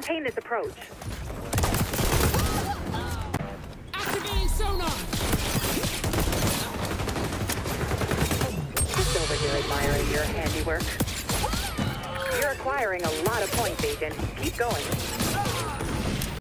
Maintain this approach. Activating sonar! Just over here admiring your handiwork. You're acquiring a lot of points, Agent. Keep going.